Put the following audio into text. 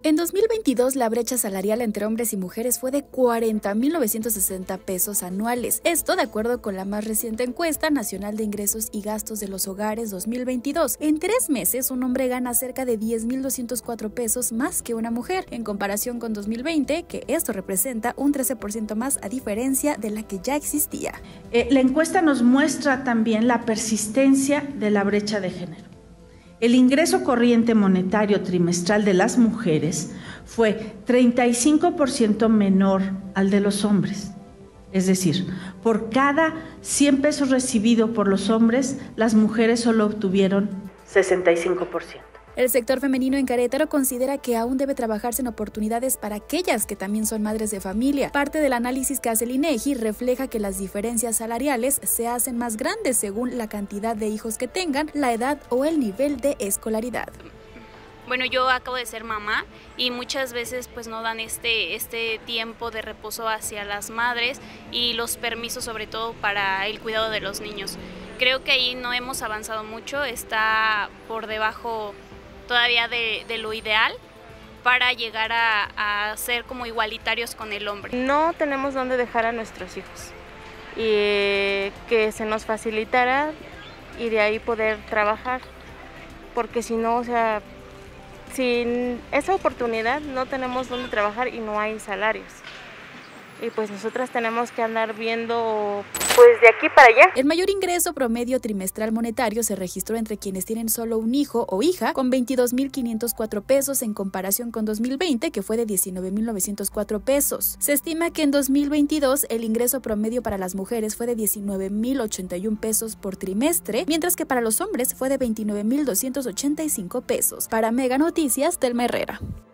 En 2022, la brecha salarial entre hombres y mujeres fue de 40.960 pesos anuales. Esto de acuerdo con la más reciente encuesta nacional de ingresos y gastos de los hogares 2022. En 3 meses, un hombre gana cerca de 10.204 pesos más que una mujer, en comparación con 2020, que esto representa un 13% más a diferencia de la que ya existía. La encuesta nos muestra también la persistencia de la brecha de género. El ingreso corriente monetario trimestral de las mujeres fue 35% menor al de los hombres. Es decir, por cada 100 pesos recibido por los hombres, las mujeres solo obtuvieron 65%. El sector femenino en Querétaro considera que aún debe trabajarse en oportunidades para aquellas que también son madres de familia. Parte del análisis que hace el INEGI refleja que las diferencias salariales se hacen más grandes según la cantidad de hijos que tengan, la edad o el nivel de escolaridad. Bueno, yo acabo de ser mamá y muchas veces pues no dan este tiempo de reposo hacia las madres y los permisos sobre todo para el cuidado de los niños. Creo que ahí no hemos avanzado mucho, está por debajo todavía de lo ideal para llegar a ser como igualitarios con el hombre. No tenemos dónde dejar a nuestros hijos y que se nos facilitara y de ahí poder trabajar, porque si no, o sea, sin esa oportunidad no tenemos dónde trabajar y no hay salarios. Y pues nosotras tenemos que andar viendo pues de aquí para allá. El mayor ingreso promedio trimestral monetario se registró entre quienes tienen solo un hijo o hija, con 22.504 pesos en comparación con 2020, que fue de 19.904 pesos. Se estima que en 2022 el ingreso promedio para las mujeres fue de 19.081 pesos por trimestre, mientras que para los hombres fue de 29.285 pesos. Para Mega Noticias, Telma Herrera.